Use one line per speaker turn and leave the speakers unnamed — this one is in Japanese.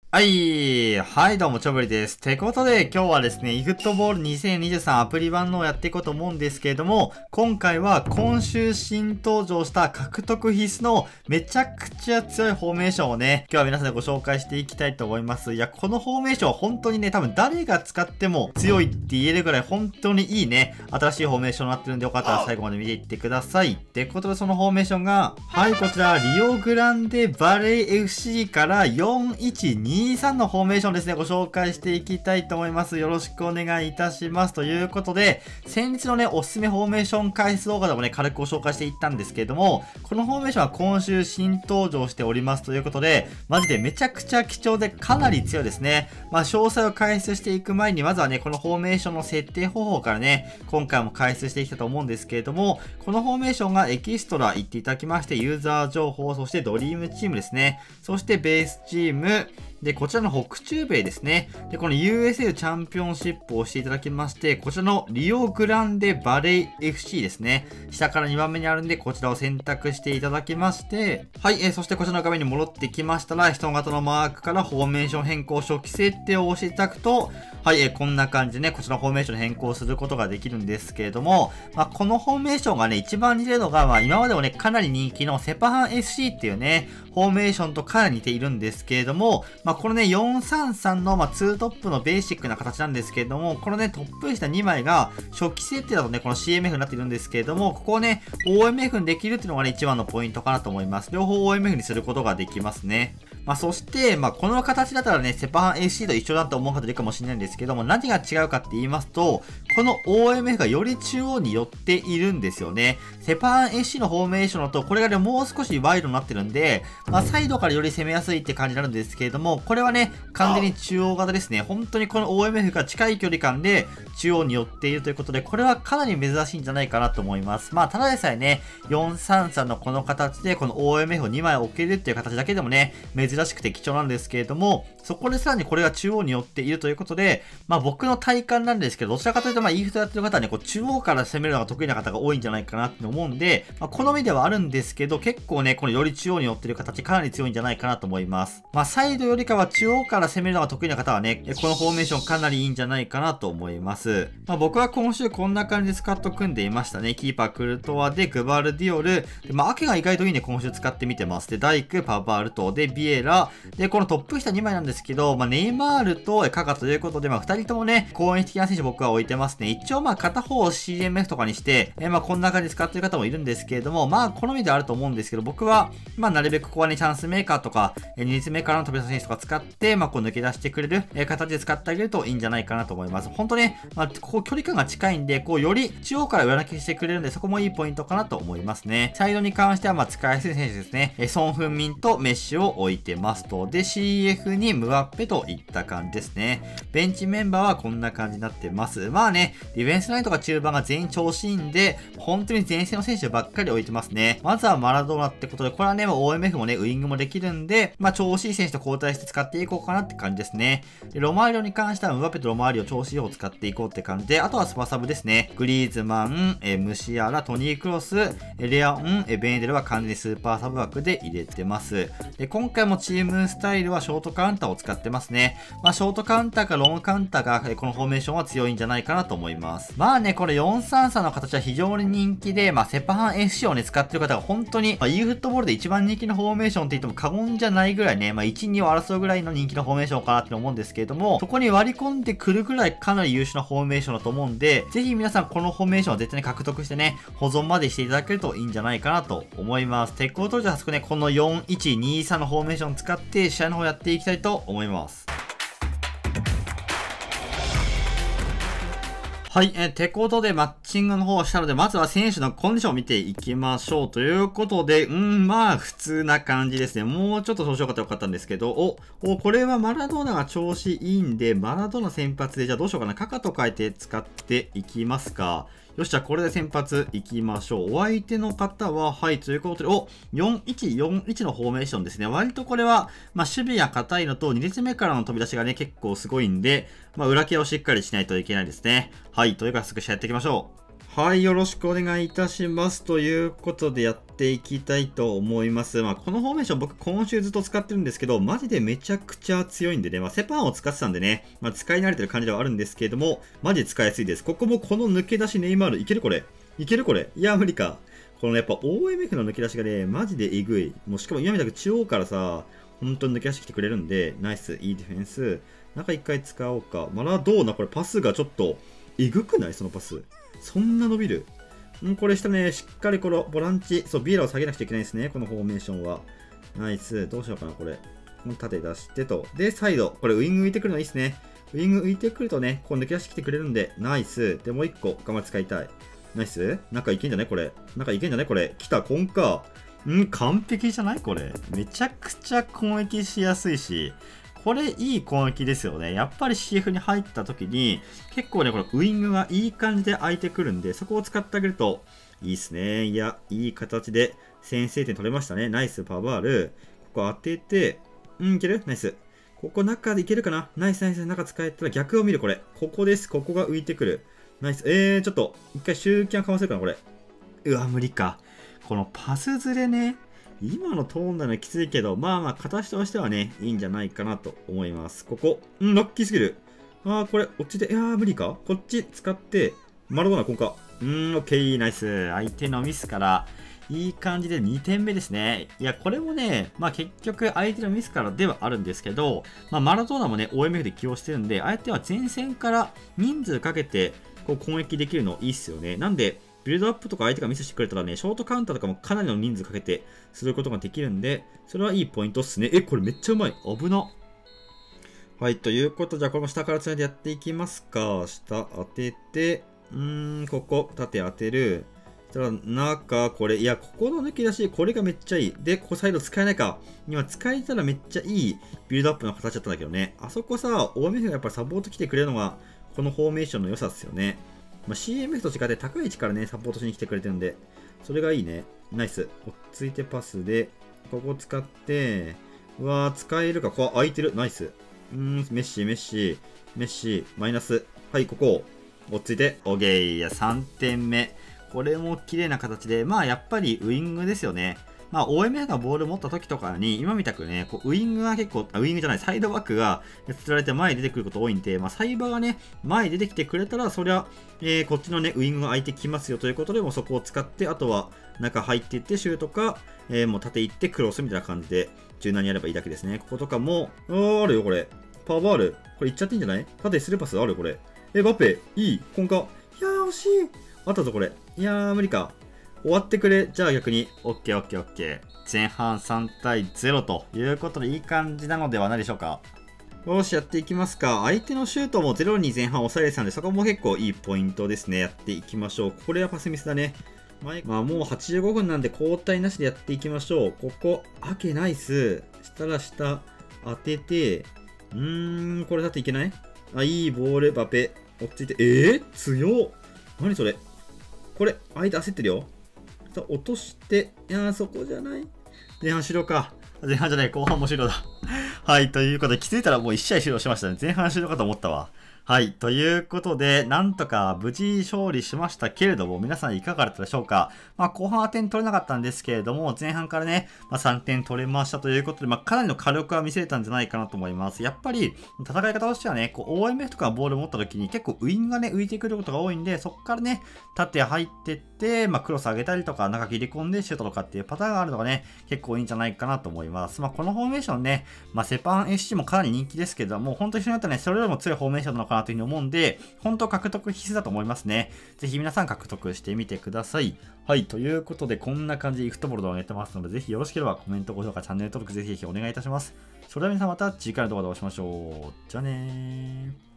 はい。はい、どうも、ちょぶりです。ってことで、今日はですね、eFootball 2023アプリ版のをやっていこうと思うんですけれども、今回は今週新登場した獲得必須のめちゃくちゃ強いフォーメーションをね、今日は皆さんでご紹介していきたいと思います。いや、このフォーメーションは本当にね、多分誰が使っても強いって言えるぐらい本当にいいね、新しいフォーメーションになってるんで、よかったら最後まで見ていってください。ってことで、そのフォーメーションが、はい、こちら、リオグランデバレー FC から4123のフォーメーションですね、ご紹介していきたいと思います。よろしくお願いいたします。ということで、先日のね、おすすめフォーメーション解説動画でもね、軽くご紹介していったんですけれども、このフォーメーションは今週新登場しておりますということで、マジでめちゃくちゃ貴重でかなり強いですね。まあ、詳細を解説していく前に、まずはね、このフォーメーションの設定方法からね、今回も解説していきたいと思うんですけれども、このフォーメーションがエキストラ言っていただきまして、ユーザー情報、そしてドリームチームですね。そしてベースチーム、で、こちらの北中米ですね。で、この USL チャンピオンシップを押していただきまして、こちらのリオグランデバレー FC ですね。下から2番目にあるんで、こちらを選択していただきまして、はい、そしてこちらの画面に戻ってきましたら、人型のマークからフォーメーション変更初期設定を押していただくと、はい、こんな感じでね、こちらのフォーメーション変更することができるんですけれども、まあ、このフォーメーションがね、一番似てるのが、まあ、今までもね、かなり人気のセパハン FC っていうね、フォーメーションとかなり似ているんですけれども、まあ、このね、433の、まあ、2トップのベーシックな形なんですけれども、このね、トップ下2枚が、初期設定だとね、この CMF になっているんですけれども、ここをね、OMF にできるっていうのがね、一番のポイントかなと思います。両方 OMF にすることができますね。まあ、そして、まあ、この形だったらね、セパハン AC と一緒だと思う方いるかもしれないんですけども、何が違うかって言いますと、この OMF がより中央に寄っているんですよね。セパハン AC のフォーメーションだと、これがね、もう少しワイドになってるんで、まあ、サイドからより攻めやすいって感じになるんですけれども、これはね、完全に中央型ですね。本当にこの OMF が近い距離感で中央に寄っているということで、これはかなり珍しいんじゃないかなと思います。まあ、ただでさえね、433のこの形で、この OMF を2枚置けるっていう形だけでもね、珍しくて貴重なんですけれども、そこでさらにこれが中央に寄っているということで、まあ僕の体感なんですけど、どちらかというとまあ EFT やってる方はね、こう中央から攻めるのが得意な方が多いんじゃないかなって思うんで、まあ好みではあるんですけど、結構ね、このより中央に寄ってる形かなり強いんじゃないかなと思います。まあサイドよりかは中央から攻めるのが得意な方はね、このフォーメーションかなりいいんじゃないかなと思います。まあ僕は今週こんな感じでスカット組んでいましたね。キーパークルトワで、グバルディオル、でまあアケが意外といいんで今週使ってみてます。で、ダイク、パバールト、で、ビエラ、で、このトップ下2枚なんですけど、まあ、ネイマールとカカということで、まあ、2人ともね、攻撃的な選手僕は置いてますね。一応、まあ、片方を CMF とかにして、まあ、こんな感じで使ってる方もいるんですけれども、まあ、好みではあると思うんですけど、僕は、まあ、なるべくここはね、チャンスメーカーとか、2列目からの飛び出す選手とか使って、まあ、こう抜け出してくれる、形で使ってあげるといいんじゃないかなと思います。本当ね、まあ、こう距離感が近いんで、こう、より中央から裏抜きしてくれるんで、そこもいいポイントかなと思いますね。サイドに関しては、まあ、使いやすい選手ですね。ソン・フンミンとメッシュを置いてますと。で、CF にムワッペといった感じですね。ベンチメンバーはこんな感じになってます。まあね、ディフェンスラインとか中盤が全員調子いいんで、本当に前線の選手ばっかり置いてますね。まずはマラドーナってことで、これはね、OMF もね、ウイングもできるんで、まあ調子いい選手と交代して使っていこうかなって感じですね。で、ロマーリオに関してはムワッペとロマーリオ調子いい方を使っていこうって感じで、あとはスパサブですね。グリーズマン、ムシアラ、トニークロス、レアン、ベネデルは完全にスーパーサブ枠で入れてます。で、今回もチームスタイルはショートカウンターを使ってますね。まあ、ショートカウンターかロングカウンターが、このフォーメーションは強いんじゃないかなと思います。まあね、これ433の形は非常に人気で、まあ、セパハン FC をね、使ってる方が本当に、まあ、e フットボールで一番人気のフォーメーションって言っても過言じゃないぐらいね、まあ、1、2を争うぐらいの人気のフォーメーションかなって思うんですけれども、そこに割り込んでくるぐらいかなり優秀なフォーメーションだと思うんで、ぜひ皆さんこのフォーメーションを絶対に獲得してね、保存までしていただけるといいんじゃないかなと思います。鉄鋼当時は早速ね、この4123のフォーメーションを使って試合の方やっていきたいと思います。はい、ってことでマッチングの方をしたので、まずは選手のコンディションを見ていきましょう。ということで、まあ、普通な感じですね。もうちょっと調子良かったらよかったんですけど、これはマラドーナが調子いいんで、マラドーナ先発で、じゃあどうしようかな。カカと変えて使っていきますか。よし、じゃあこれで先発いきましょう。お相手の方は、はい、ということで、4141のフォーメーションですね。割とこれは、まあ、守備が硬いのと、2列目からの飛び出しがね、結構すごいんで、まあ、裏系をしっかりしないといけないですね。はい、というか、早速試合やっていきましょう。 はい、よろしくお願いいたします。ということでやっていきたいと思います。このフォーメーション僕今週ずっと使ってるんですけど、マジでめちゃくちゃ強いんでね、セパンを使ってたんでね、使い慣れてる感じではあるんですけれども、マジで使いやすいです。ここもこの抜け出しネイマール、いけるこれいけるこれいや、無理か。このやっぱ OMF の抜け出しがね、マジでえぐい。もうしかも今みたく中央からさ、本当に抜け出してきてくれるんで、ナイス、いいディフェンス。中一回使おうか。マラドーナ、これパスがちょっと、えぐくないそのパス。そんな伸びる。これ下ね、しっかりこのボランチ、そう、ビエラを下げなくちゃいけないですね。このフォーメーションは。ナイス。どうしようかな、これ。縦出してと。で、サイド。これウイング浮いてくるのいいですね。ウイング浮いてくるとね、こう抜け出してきてくれるんで、ナイス。で、もう一個、頑張って使いたい。ナイス。中いけんじゃないこれ。中いけんじゃないこれ。来た、コンか。完璧じゃないこれ。めちゃくちゃ攻撃しやすいし、これいい攻撃ですよね。やっぱり CF に入った時に、結構ね、このウイングがいい感じで空いてくるんで、そこを使ってあげるといいですね。いや、いい形で先制点取れましたね。ナイス、パバール。ここ当てて、いけるナイス。ここ中でいけるかなナイスナイス。中使えたら逆を見る、これ。ここです。ここが浮いてくる。ナイス。ちょっと、一回周期をかませるかな、これ。うわ、無理か。このパスずれね。今のトーンなのきついけど、形としてはね、いいんじゃないかなと思います。ここ。ラッキーすぎる。これ、落ちて、無理かこっち使って、マラドーナ、こんか。オッケー、ナイス。相手のミスから、いい感じで2点目ですね。いや、これもね、結局相手のミスからではあるんですけど、マラドーナもね、OMF で起用してるんで、相手は前線から人数かけて、こう攻撃できるのいいっすよね。なんで、ビルドアップとか相手がミスしてくれたらね、ショートカウンターとかもかなりの人数かけてすることができるんで、それはいいポイントっすね。これめっちゃうまい。危な。はい、ということで、じゃあこれも下からつないでやっていきますか。下当てて、ここ、縦当てる。そしたら中、これ、いや、ここの抜き出し、これがめっちゃいい。で、ここサイド使えないか。今使えたらめっちゃいいビルドアップの形だったんだけどね。あそこさ、OMF がやっぱりサポート来てくれるのが、このフォーメーションの良さっすよね。CMF と違って高い位置からね、サポートしに来てくれてるんで、それがいいね。ナイス。落ち着いてパスで、ここ使って、うわー、使えるか。ここ空いてる。ナイス。メッシ、メッシ、メッシ、マイナス。はい、ここ。落ち着いて、オーケー。いや、3点目。これも綺麗な形で、やっぱりウイングですよね。OMF がボール持った時とかに、今みたくね、ウイングが結構、ウイングじゃない、サイドバックが釣られて前に出てくること多いんで、サイバーがね、前に出てきてくれたら、そりゃ、こっちのね、ウイングが空いてきますよということで、もうそこを使って、あとは中入っていって、シュートか、もう縦行ってクロスみたいな感じで、柔軟にやればいいだけですね。こことかも、あるよ、これ。パワーある。これいっちゃっていいんじゃない縦スルーパスあるよ、これ。バペ、いい、コンカ。いやー、惜しい。あったぞ、これ。いやー、無理か。終わってくれ。じゃあ逆に、OK、OK、OK。前半3対0ということでいい感じなのではないでしょうか。よし、やっていきますか。相手のシュートも0に前半抑えれてたんで、そこも結構いいポイントですね。やっていきましょう。これはパスミスだね。もう85分なんで交代なしでやっていきましょう。ここ、アケナイス。したら下、当てて、これだっていけない？いいボール、バペ。落ち着いて、強っ。何それ？これ、相手焦ってるよ。落として、いやー、そこじゃない。前半終了か。前半じゃない、後半も終了だ。はい、ということで、気づいたらもう1試合終了しましたね。前半終了かと思ったわ。はい。ということで、なんとか無事勝利しましたけれども、皆さんいかがだったでしょうか。後半は点取れなかったんですけれども、前半からね、3点取れましたということで、かなりの火力は見せれたんじゃないかなと思います。やっぱり、戦い方としてはね、OMF とかボール持った時に結構ウイングがね、浮いてくることが多いんで、そこからね、縦入ってって、クロス上げたりとか、中切り込んでシュートとかっていうパターンがあるのがね、結構いいんじゃないかなと思います。このフォーメーションね、セパン SC もかなり人気ですけども、本当に一緒になったらね、それよりも強いフォーメーションなのかなというふうに思うんで、本当獲得必須だと思いますね。ぜひ皆さん獲得してみてください。はい、ということでこんな感じでフットボール動画やってますので、ぜひよろしければコメント、高評価、チャンネル登録ぜひぜひお願いいたします。それでは皆さんまた次回の動画でお会いしましょう。じゃあねー。